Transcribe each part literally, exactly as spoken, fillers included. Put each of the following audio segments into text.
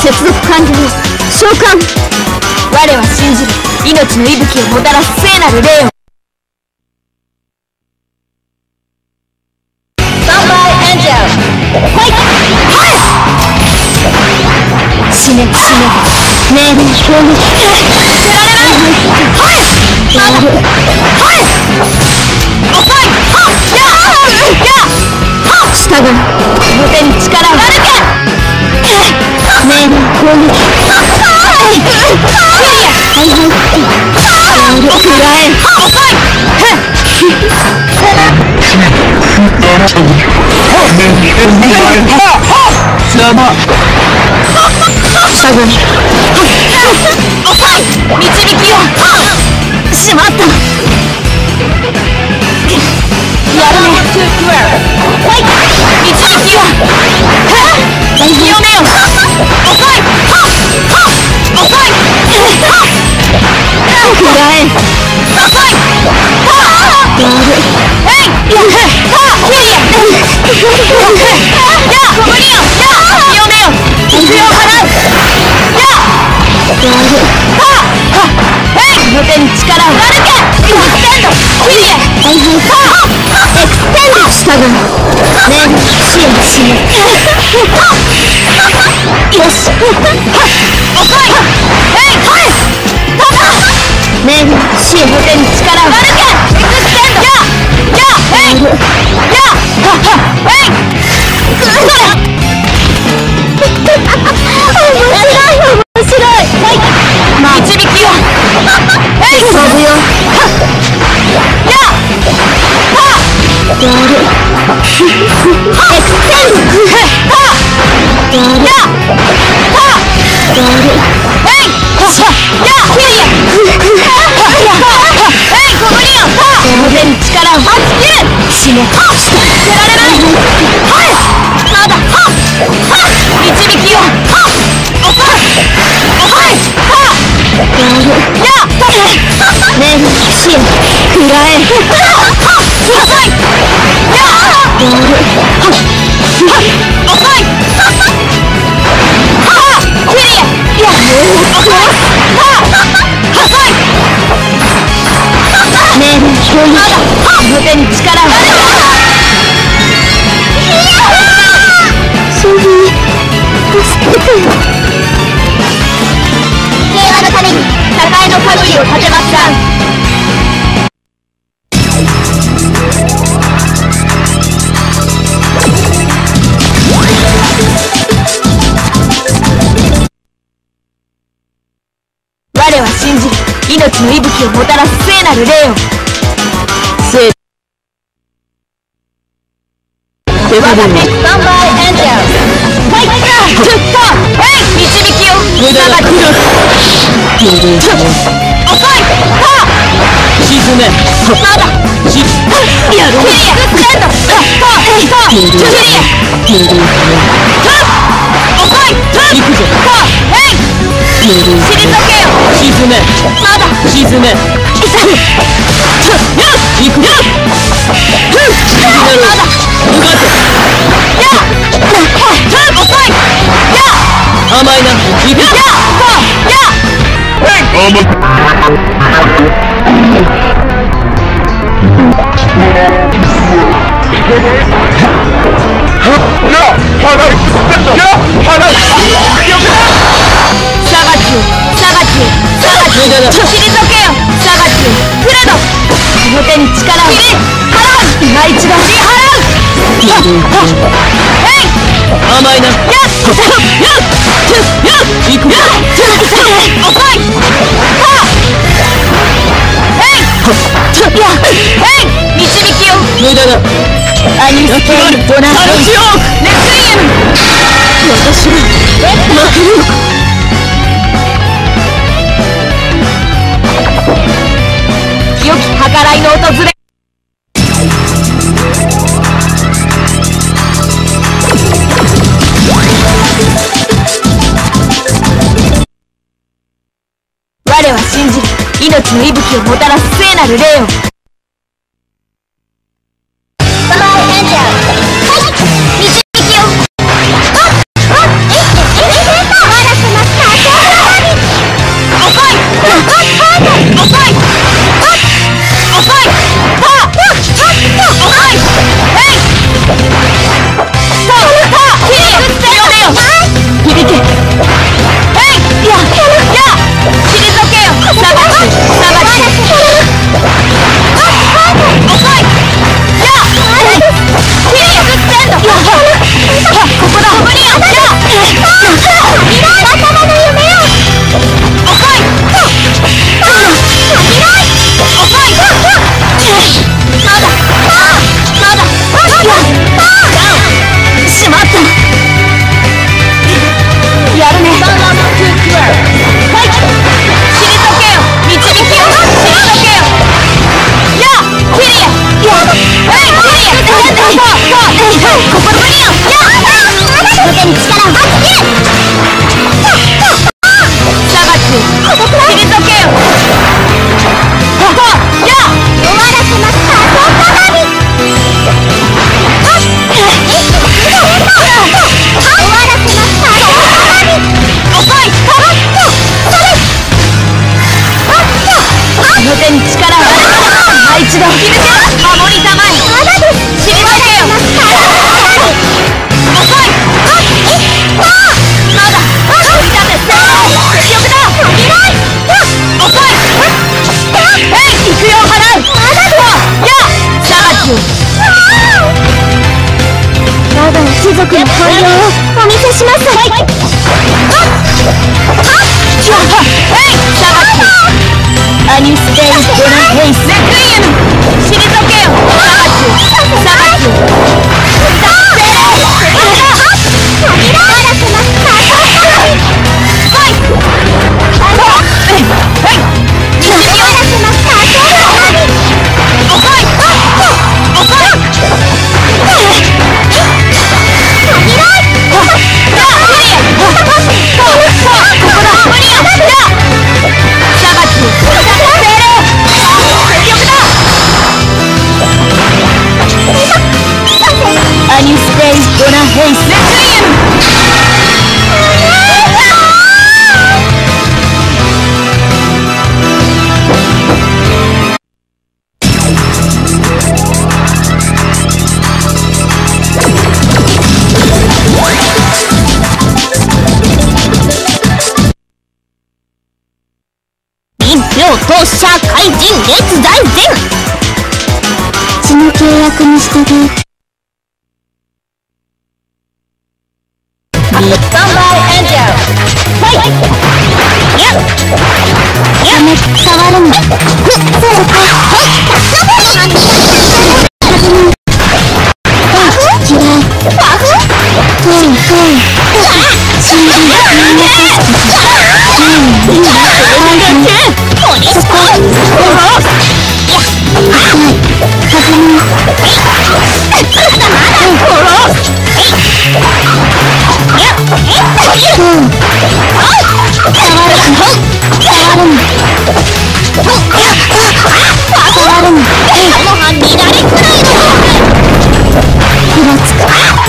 接続完了。召喚。我は信じる。命の息吹をもたらす聖なる霊を。スタンバイエンジェル。ファイト。死ね死ね。命令表現。捨てられない。はいはい遅い。はっややはっ従う。無手に力を歩け。命令攻撃。はいはいはいはいくらえ。遅い。邪魔。従う。遅い。導きを。しまった。やるね。はい導きを。清めよ。遅い。遅い。くらえ。遅い。やる。えいやはキリアやコブリオや清めよ。行くよ払う。ややる。ははえい無手に力を歩け。エクステンドキリアはエクステンド従う。ねえ支援しよよし。遅い。えいはいねえ支援無手に力を歩け。エクステンドややえいやははえいくそれ面白い面白い。はい導きを。えい飛ぶよ。やはやる。エクステンドはやる。やはやる。えいやキリアえいコブリオは無手に力を発揮る。死ね。捨てられない。はいまだはは導きを。は遅い遅い。はやる。やねえ支援くらえ。は遅い。ややる。は遅い。はキリアや遅い。は遅い。ねえ表現。無手に力を。そういう助けてよ。平和のために栄の限りを立てました。我は信じる。命の息吹をもたらす聖なる霊を。聖我が敵スタンバイエンジェル。ファイトトゥットえい導きを。無駄な苦労。遅い。は沈め。まだしやる。キリアステンド。はえいはキリア遅い。行くぞ。はえい退けよ。沈め。まだ沈め。行くよ。まだ向かって。や遅い。や甘いな。行くよ。や甘い。サガチュサガチュサガチュ退けよ。サガチュフレド無手に力を。払う。今一度支払う。えい甘いな。やっやっ行くよ。遅い。はえいやえい導きを。無駄だ。アニスケードナーレクイエム。私が負けるのか。良き計らいの訪れ。我は信じる。命の息吹をもたらす聖なる霊を。スタンバイエンジェル。はい導きを。あっあっえいえいえいえいえ一度切るよ。守りたまえ。まだです。退けよ。遅い。まだ追い立てせ全力だ。足りない。遅い。えい、行くよ。払う。まだです。や裁きを。我が種族の本領をお見せします。はい。はっえい、裁き。アニステイドラヘイスレクイエム。退けよ。裁きを。裁きを。だってー。飛びだ。嵐の風。はい。あの。えい。はい。虹よ。嵐の風。遅い。遅い。飛びない。じゃあクリア。ここだ。クリア。じゃあ裁きを。アニステイドラヘイスレクイエム。一票投射怪人列大前。血の契約に従う。スタンバイエンジェル。はい。やっ。やめ、触るの。ふっ、そうか。はい。確かに。あ、嫌い。あふ。そう、そう。信じ、みんな助けて。うん、いい。はい。そこ。や。はい。弾み。まだまだ。殺す。そう。触るの。触るの。触るの。もは乱れくらいの。ふらつく。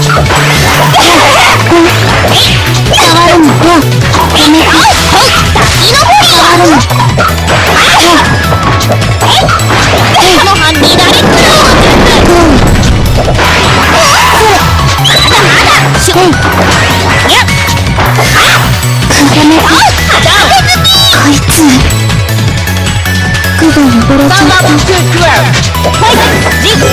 触るの。やめて。触るの。もは乱れくらいの。まだまだ。しょい。やっ。固めて。こいつ服が汚れちゃった。はいジグ。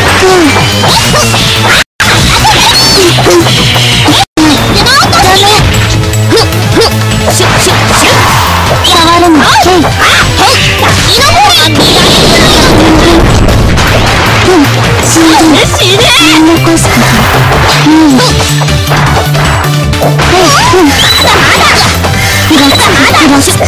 ダメ。ふっふっシュッシュッシュッ。触るの。はい。滝の方が見られる。うん。死んで死ね。言い残すこと。うん。はい。うん。まだまだ。ふらつくふらつくふらつく。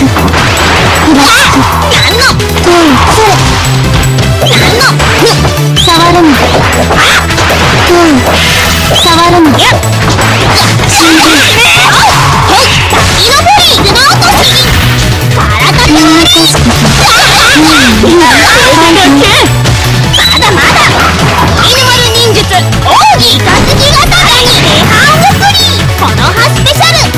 なんの。そうそう。なんの。ふ触るの。そう触るの。やっ。死んでる。はい。滝のぼり行くの落とし。体と言い残すこと。うん。まだまだ。犬丸忍術奥義イカズチ型に礼拝を送り。この葉スペシャル。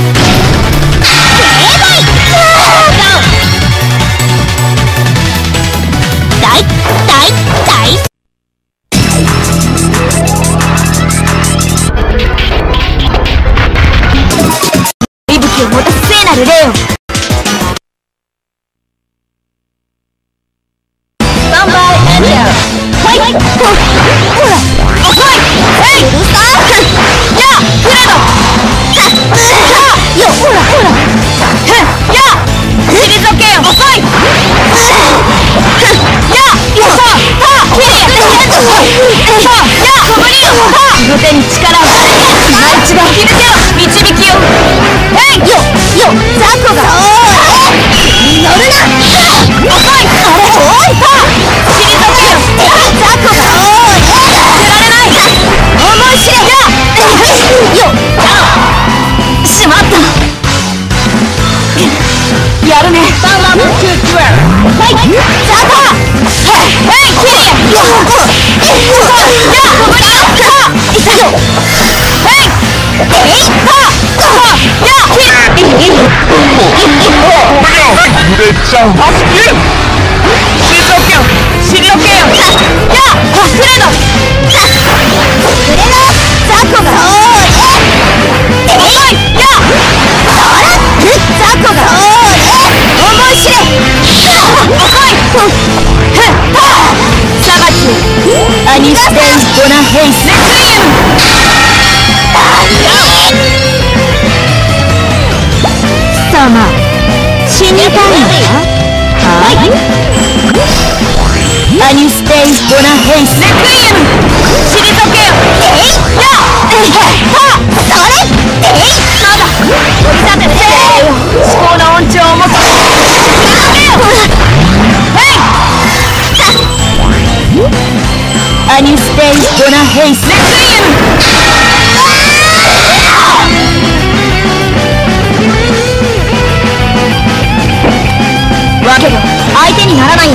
大大大息吹を持たす聖なる霊を。スタンバイエンジェル。はい。ほら遅い。えいうるさい。やあフレド。よほらほら。やあ退けよ。遅い。やあよさあキリアさあやあ小ぶりよ。はあ手に力を。今一度引き抜けろ。導きよ。えいよよザコが。乗るな。遅い。あれおい。はあ退けよ。ザコが。捨てられない。思い知れ。やよしまった。やるね。サンラムキューキュエル。はいザコ。えいキリア。よっやあ小ぶりよ。はあいたよ。えいえいはあやあキリ揺れちゃう。退けよ。退退けよ。やあフレドフレドザコが遅い。やあザコが思い知れ。遅い。ふっサバキアニステンドナヘイスレクイエム。貴様死にたいのか。はい。アニステイドナヘイスレクイエム。退けよ。えいやはっそれえいまだ取り立てて至高の音調を持つ。アニステイドナヘイスレクイエム。けど相手にならないよ。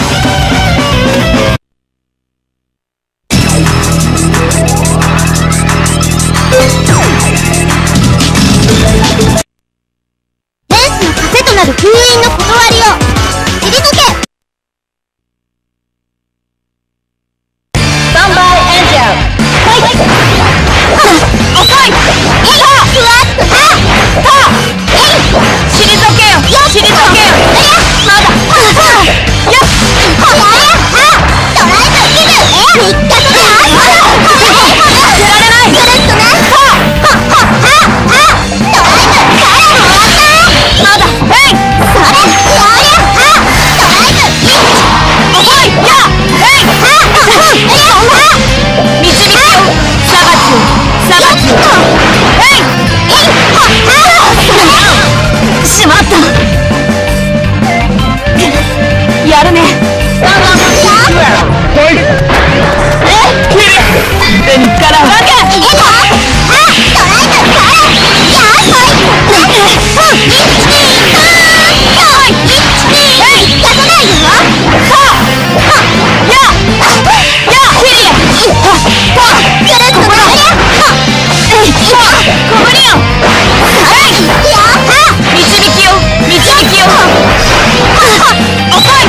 レースの糧となる封印の断りを退け。スタンバイエンジェル。はい遅い。いやふわっとはっはっ退けよ。退けよ。まだやっドライブ気分えっ三日目あっ出られないぐるっとねはっはっはっはっドライブ彼も終わったまだえいそれようやっドライブ遅いやえいはっはっはっ導きを裁きを裁きをえいえいはっはっしまったやるね。スタンバイはいえキリ電からわけえっとあドライブからやーこいえっといちにーさんいちにーえい出さないよははややキリははぐるっと回れはえいは小ぶりよえいやは導きを導きをはは遅い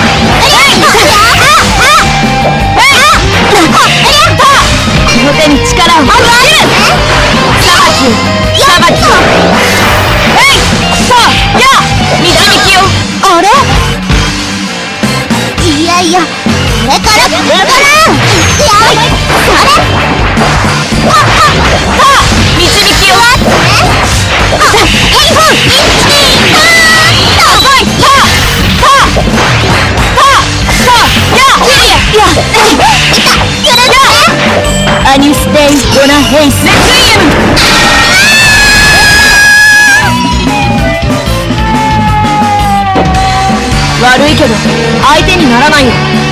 この手に力を加える。裁き裁きえいさあや導きをあれいやいやこれからこれからいくよそれはっはっは導きをあえいほんいちにーさん遅いははははやいやいやいたぐるぐるアニステイドナヘイスレクイエム。悪いけど相手にならないよ。